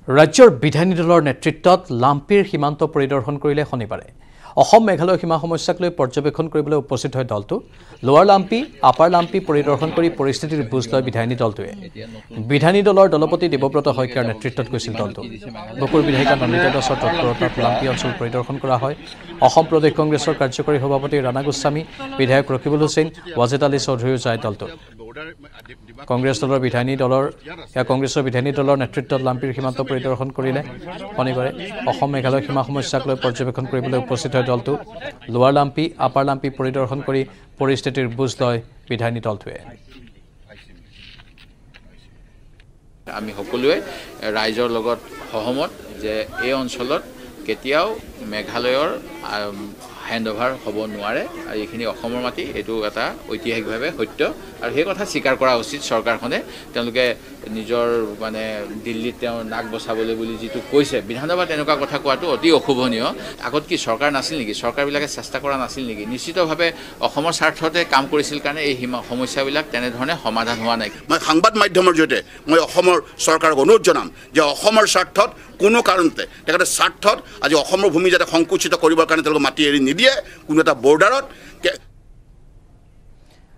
ৰাজ্যৰ বিধায়িনী দলৰ নেতৃত্বত লাম্পিৰ সীমান্ত পৰিদৰ্শন কৰিলে শনিবাৰে অসম মেঘালয় সীমা সমস্যাক লৈ পৰ্যবেক্ষণ কৰিবলৈ উপস্থিত হয় দলটো লোৱাৰ লাম্পি আপাৰ লাম্পি পৰিদৰ্শন কৰি পৰিস্থিতিৰ বুজ লয় বিধায়িনী দলটোৱে বিধায়িনী দলৰ দলপতি দেৱব্ৰত শইকীয়াৰ নেতৃত্বত গৈছিল দলটো বকুৰ বিধায়িকা নন্দিতা দাসৰ তৎপৰতাত লাম্পি অঞ্চল পৰিদৰ্শন কৰা হয় অসম প্ৰদেশ কংগ্ৰেছৰ কাৰ্যকৰী সভাপতি ৰাণা গোস্বামী বিধায়ক ৰকিবুল হুছেইন ৱাজেদ আলী চৌধুৰীও যায় দলটো কংগ্ৰেছৰ বিধায়িনী দলৰ নেতৃত্বত লাম্পিৰ সীমান্ত পৰিদৰ্শন কৰিলে শনিবাৰে অসম মেঘালয় সীমা সমস্যাক লৈ পৰ্যবেক্ষণ কৰিবলৈ উপস্থিত হয় দলটো লোৱাৰ লাম্পি আপাৰ লাম্পি পৰিদৰ্শন কৰি পৰিস্থিতিৰ বুজ লয় বিধায়িনী দলটোৱে আমি সকলোৱে ৰাইজৰ লগত সহমত যে এই অঞ্চলত কেতিয়াও মেঘালয়ৰ হ্যান্ডওভাৰ হ'ব নোৱাৰে আৰু এইখিনি অসমৰ মাটি এটো এটা ঐতিহাসিকভাৱে সত্য আৰু সেই কথা স্বীকাৰ কৰা উচিত চৰকাৰখনে তেওঁলোকে নিজৰ মানে দিল্লীত তেওঁ নাক বচাবলৈ বুলি যেটো কৈছে বিধানসভাত এনেকুৱা কথা কোৱাটো অতি অশুভনীয় আগত কি চৰকাৰ নাছিল নেকি চৰকাৰবিলাকে চেষ্টা কৰা নাছিল নেকি নিশ্চিতভাৱে অসমৰ স্বাৰ্থতে কাম কৰিছিল কাৰণে এই সমস্যাবিলাক তেনে ধৰণে সমাধান হোৱা নাই মই সংবাদ মাধ্যমৰ জৰিয়তে মই অসমৰ চৰকাৰক অনুৰোধ জনাম যে অসমৰ স্বাৰ্থত কোনো কাৰণতে তেখেতে স্বাৰ্থত আজি অসমৰ ভূমি যাতে সংকুচিত কৰিবৰ কাৰণে তেওঁলোকে মাটি এৰি নিদিয়ে কোনো এটা বৰ্ডাৰত